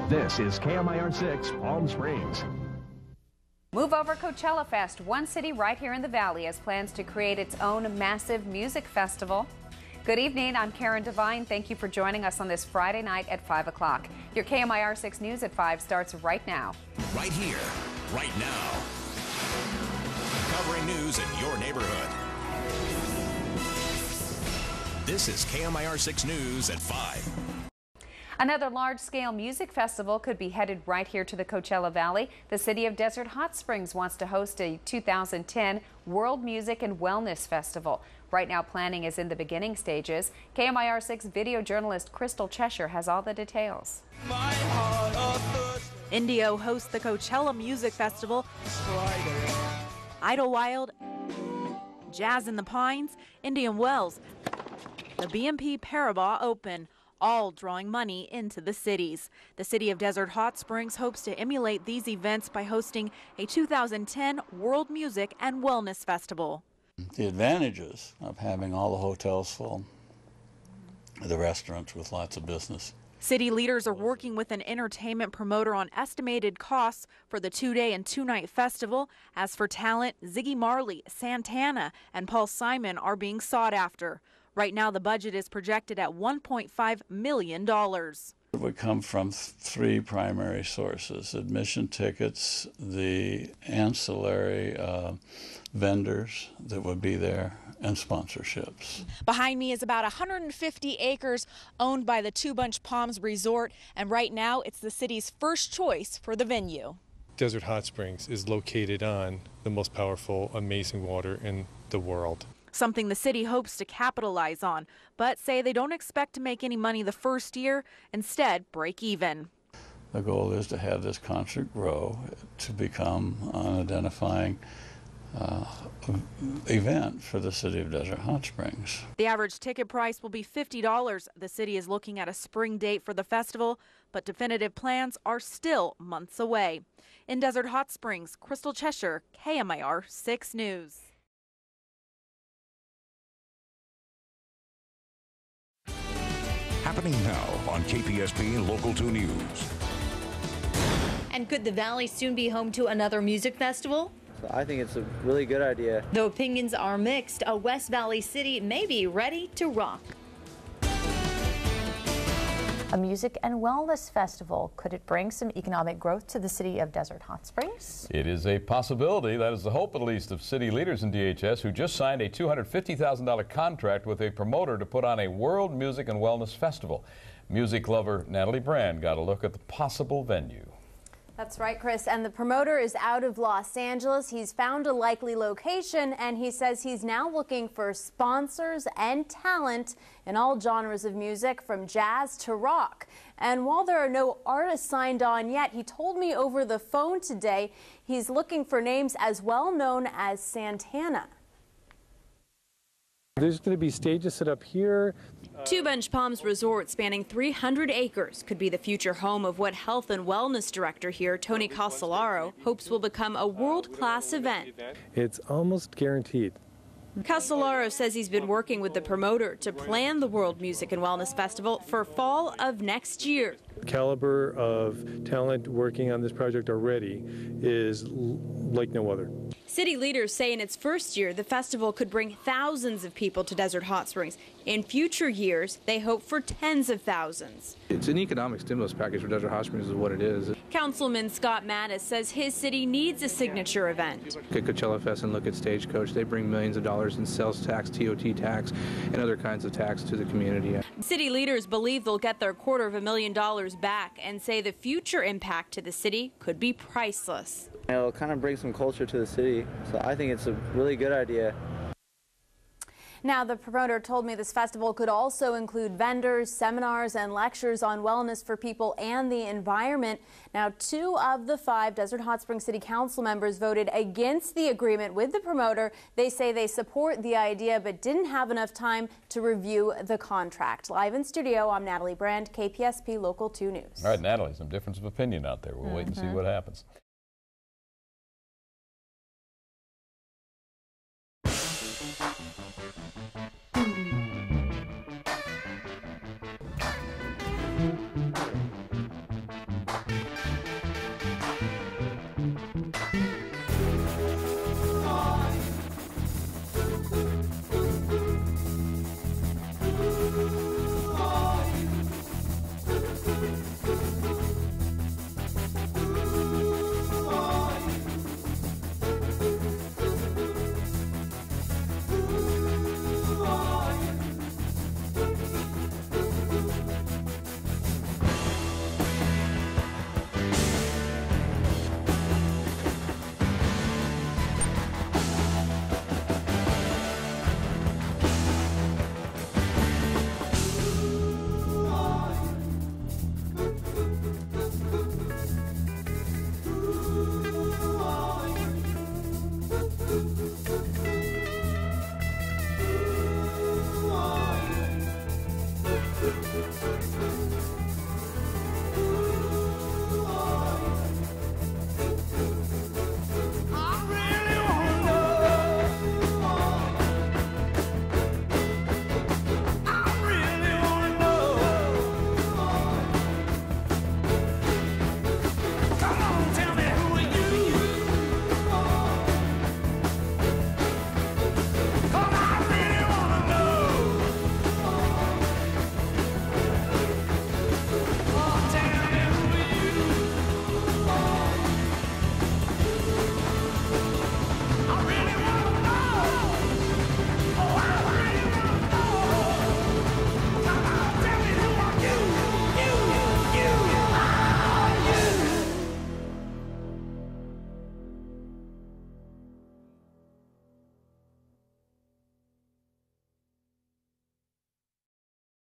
This is KMIR 6 Palm Springs. Move over Coachella Fest. One city right here in the Valley has plans to create its own massive music festival. Good evening, I'm Karen Devine. Thank you for joining us on this Friday night at 5 o'clock. Your KMIR 6 News at 5 starts right now. Right here, right now. Covering news in your neighborhood. This is KMIR 6 News at 5. Another large-scale music festival could be headed right here to the Coachella Valley. The city of Desert Hot Springs wants to host a 2010 World Music and Wellness Festival. Right now, planning is in the beginning stages. KMIR 6 video journalist Crystal Cheshire has all the details. Indio hosts the Coachella Music Festival. Idlewild, Jazz in the Pines, Indian Wells, the BNP Paribas Open, all drawing money into the cities. The city of Desert Hot Springs hopes to emulate these events by hosting a 2010 World Music and Wellness Festival. The advantages of having all the hotels full, the restaurants with lots of business. City leaders are working with an entertainment promoter on estimated costs for the 2-day and 2-night festival. As for talent, Ziggy Marley, Santana, and Paul Simon are being sought after. Right now, the budget is projected at $1.5 million. It would come from three primary sources: admission tickets, the ancillary vendors that would be there, and sponsorships. Behind me is about 150 acres owned by the Two Bunch Palms Resort, and right now it's the city's first choice for the venue. Desert Hot Springs is located on the most powerful, amazing water in the world. Something the city hopes to capitalize on, but say they don't expect to make any money the first year, instead break even. The goal is to have this concert grow to become an identifying event for the city of Desert Hot Springs. The average ticket price will be $50. The city is looking at a spring date for the festival, but definitive plans are still months away. In Desert Hot Springs, Crystal Cheshire, KMIR 6 News. Happening now on KPSP Local 2 News. And could the Valley soon be home to another music festival? I think it's a really good idea. Though opinions are mixed, a West Valley city may be ready to rock. A music and wellness festival. Could it bring some economic growth to the city of Desert Hot Springs? It is a possibility. That is the hope, at least, of city leaders in DHS who just signed a $250,000 contract with a promoter to put on a World Music and Wellness Festival. Music lover Natalie Brand got a look at the possible venue. That's right, Chris. And the promoter is out of Los Angeles. He's found a likely location, and he says he's now looking for sponsors and talent in all genres of music, from jazz to rock. And while there are no artists signed on yet, he told me over the phone today he's looking for names as well known as Santana. There's going to be stages set up here. Two Bunch Palms Resort, spanning 300 acres, could be the future home of what Health and Wellness Director here, Tony Castellaro, hopes will become a world-class event. It's almost guaranteed. Castellaro says he's been working with the promoter to plan the World Music and Wellness Festival for fall of next year. The caliber of talent working on this project already is like no other. City leaders say in its first year, the festival could bring thousands of people to Desert Hot Springs. In future years, they hope for tens of thousands. It's an economic stimulus package for Desert Hot Springs is what it is. Councilman Scott Mattis says his city needs a signature event. Look at Coachella Fest and look at Stagecoach. They bring millions of dollars in sales tax, TOT tax, and other kinds of tax to the community. City leaders believe they'll get their $250,000 back and say the future impact to the city could be priceless. It'll kind of bring some culture to the city, so I think it's a really good idea. Now, the promoter told me this festival could also include vendors, seminars, and lectures on wellness for people and the environment. Now, 2 of the 5 Desert Hot Springs City Council members voted against the agreement with the promoter. They say they support the idea but didn't have enough time to review the contract. Live in studio, I'm Natalie Brand, KPSP Local 2 News. All right, Natalie, some difference of opinion out there. We'll wait and see what happens.